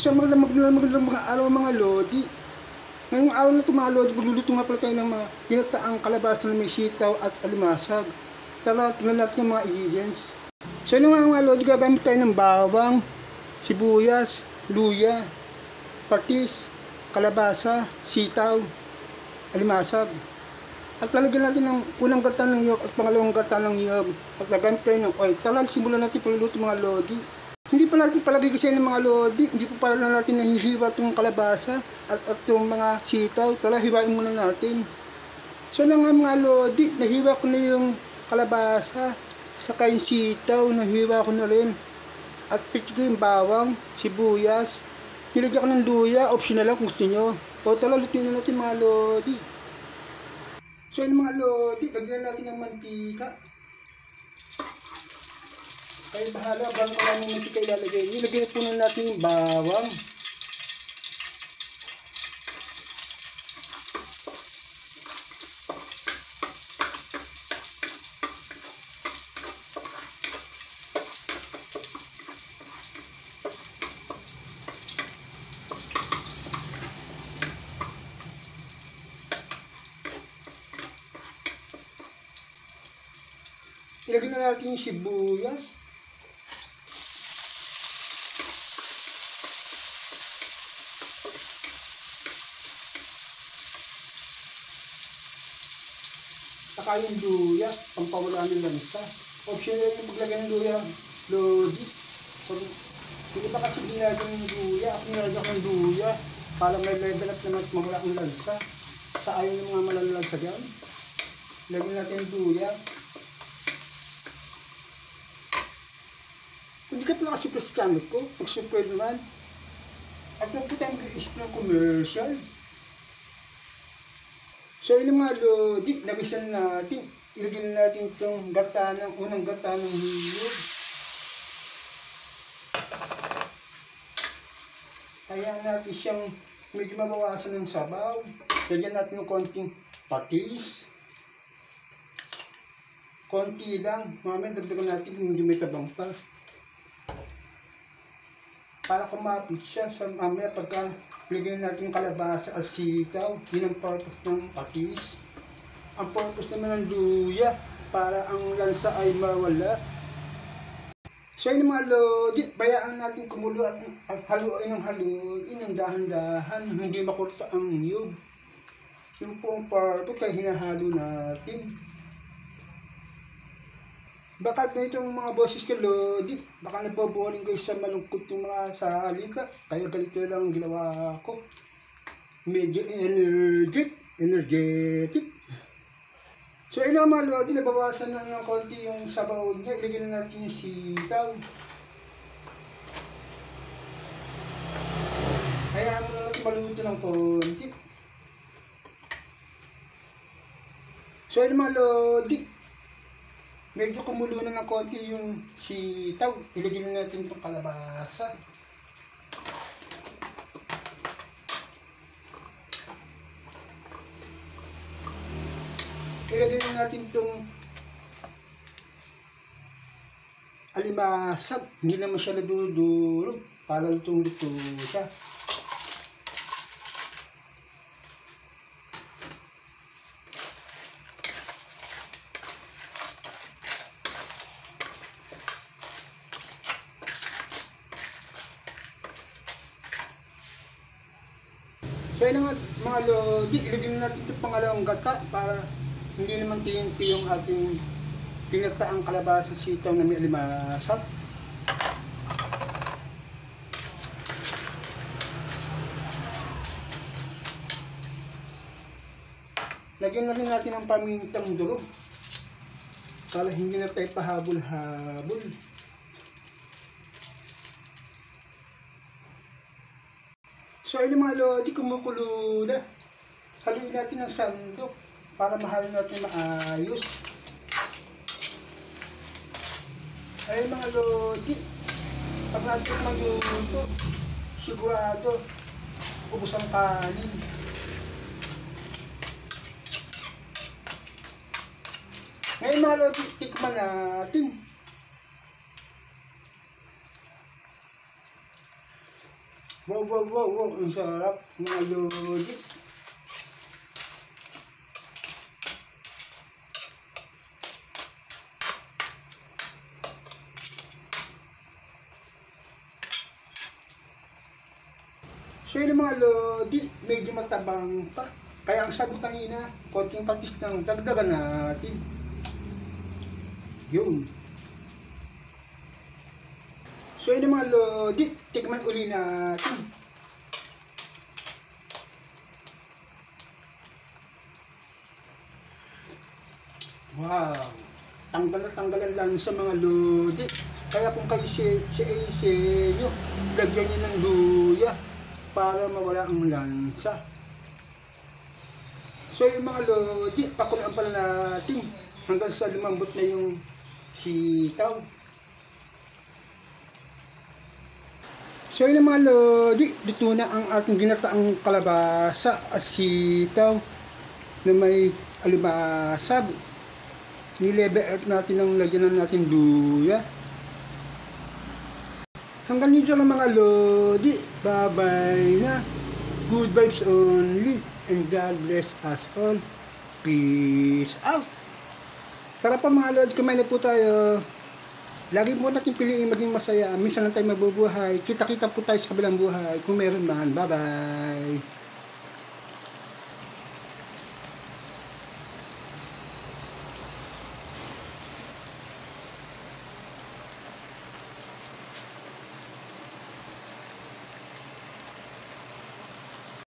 Isang magandang mga araw mga lodi. Ngayong araw na ito mga lodi, magluluto nga pala tayo ng mga ginataang kalabasa na may sitaw at alimasag. Tara, tingnan natin yung mga ingredients. So yun mga lodi, gagamit tayo ng bawang, sibuyas, luya, patis, kalabasa, sitaw, alimasag. At lalagyan natin ng unang gata ng niyog at pangalawang gata ng niyog. At gagamit tayo ng oil. Tara, simulan natin pagluluto mga lodi. Hindi pa natin palagay kasi ng mga lodi, hindi pa pala natin nahihiwa itong kalabasa at itong mga sitaw. Tara, hiwain muna natin. So na nga mga lodi, nahiwa ko na yung kalabasa, saka yung sitaw, nahiwa ko na rin. At piti ko yung bawang, sibuyas, nilagyan ko ng luya, optional lang kung gusto nyo. O tara, lutuin na natin mga lodi. So yun mga lodi, lagyan natin ng mantika. Ay bahala, bago maraming mantika ilalagay. Nilagyan po na natin yung bawang. Ilagyan na natin yung sibuyas. Saka yung luya, pampawala ng lansa. Optional yung maglagay ng luya, lodi. Hindi pa kasi ginagawa ng luya. Ako nilagyan ng luya para may level up naman at mawala ang lansa. Sa ayaw ng mga malalansa dyan. Lagyan natin yung luya. Kung di ka pala kasi plus gamit ko, mag-super naman. At huwag po tayong mag-isip ng commercial. So yun mga lodi, nagisan natin. Ilagyan natin itong gata ng unang gata ng niyog. Hayaan natin siyang medyo mabawasan ng sabaw. Lagyan natin ng konting patis. Konti lang. Mamaya dagdagan natin kung medyo may tabang pa. Para kumapit siya. So mamaya pagka lagyan natin yung kalabasa at sitaw. Yun ang purpose ng patis. Ang purpose naman ng luya para ang lansa ay mawala. So yun mga lodi, bayaan natin kumulo at haluin ng dahan-dahan. Hindi makurta ang niyog. Yung po ang purpose kaya hinahalo natin. Baka na itong mga boses ko lodi, baka naboboring kayo sa malungkot yung mga salika. Kaya ganito lang ang ginawa ko. Medyo energetic. So ayun mga lodi, nabawasan na ng konti yung sabaw niya. Ilagay na natin yung sitaw. Hayaan mo na natin maluto ng konti. So ayun mga lodi, medyo kumulo na ng konti yung sitaw. Ilagay na natin itong kalabasa. Ilagay na natin itong alimasag. Hindi naman siya nadudurog. Para itong luto siya. So yun nga mga lodi, ilagay na natin itong pangalawang gata para hindi naman TNT yung ating pinagtaang kalabasa sitaw na may alimasag. Lagyan na rin natin ang pamintang durog para hindi na tayo pahabol-habol. So ayun mga lodi, kumukulo na. Haluin natin ng sandok para mahalo natin maayos. Ayun mga lodi, pag natin magluto, sigurado ubos ang kanin. Ngayon mga lodi, tikman natin. Wow, wow, wow, wow. Ang sarap, mga lodi. So yun mga lodi, medyo matabang pa. Kaya ang sabi kanina, konting patis ng dagdagan natin. Yun. So yun mga lodi, tikman uli natin. Wow. Tanggal na tanggalan lang sa mga lodi. Kaya kung kayo si nyo, lagyan nyo ng luya para mawala ang lansa. So yung mga lodi, pakulaan pala natin hanggang sa lumambot na yung sitaw. So yun mga lodi, dito na ang ating ginataang kalabasa at sitaw na may alimasag. Nilebe out natin ang lagyan natin luya. Hanggang dito lang mga lodi. Bye-bye na. Good vibes only. And God bless us all. Peace out. Tara pa mga lodi, kumain na po tayo. Lagi po natin piliin maging masaya. Minsan lang tayo mabubuhay. Kita-kita po tayo sa kabilang buhay. Kung meron man. Bye-bye.